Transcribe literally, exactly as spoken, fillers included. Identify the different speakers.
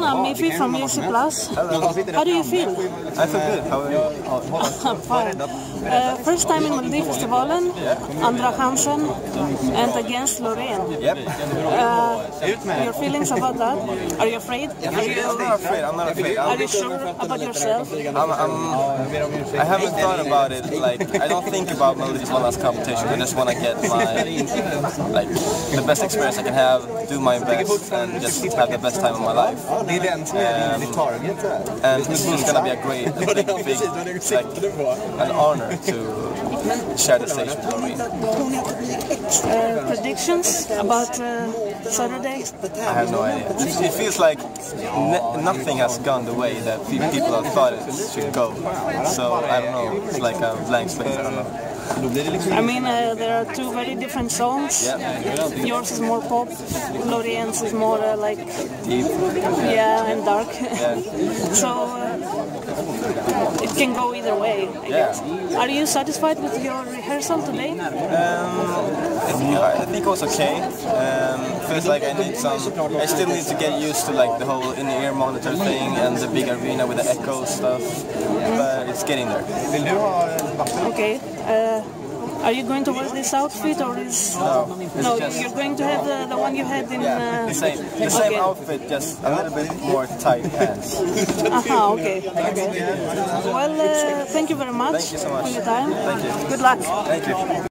Speaker 1: I'm Mifi from U C Plus.
Speaker 2: Hello.
Speaker 1: How do you feel?
Speaker 2: I feel good. How are you?
Speaker 1: I'm fine. Uh, first time in Melodifestivalen, Andra chansen, and against Loreen.
Speaker 2: Yep.
Speaker 1: Uh, your feelings about that? Are you afraid? Are you,
Speaker 2: I'm not afraid. I'm not afraid.
Speaker 1: are you sure about yourself?
Speaker 2: I'm, I'm, I haven't thought about it. Like, I don't think about Melodifestivalen as competition. I just want to get my, like, the best experience I can have, do my best, and just have the best time of my life. Um, and this is gonna be a great, a big, big, like, an honor to share the stage with Loreen.
Speaker 1: Uh, predictions about uh, Saturday?
Speaker 2: I have no idea. It, it feels like n nothing has gone the way that pe people have thought it should go. So I don't know. It's like a blank space. I don't know.
Speaker 1: I mean, uh, there are two very different songs.
Speaker 2: Yeah.
Speaker 1: Yours is more pop, Loreen's is more uh, like
Speaker 2: Deep.
Speaker 1: yeah, and dark.
Speaker 2: Yeah.
Speaker 1: So uh, it can go either way, I
Speaker 2: Yeah.
Speaker 1: guess. Are you satisfied with your rehearsal today?
Speaker 2: Um, I think it was okay. Um, feels like I need some. I still need to get used to like the whole in-ear monitor thing and the big arena with the echo stuff. But it's getting there.
Speaker 1: Okay. Uh, are you going to wear this outfit or is
Speaker 2: No,
Speaker 1: no?
Speaker 2: just-
Speaker 1: You're going to have the, the one you had in.
Speaker 2: Yeah,
Speaker 1: Uh,
Speaker 2: the same. The same
Speaker 1: okay.
Speaker 2: outfit, just a little bit more tight pants.
Speaker 1: Aha, okay. Okay. Well, uh, thank you very much
Speaker 2: Thank you so much.
Speaker 1: for your time.
Speaker 2: Thank you.
Speaker 1: Good luck.
Speaker 2: Thank you.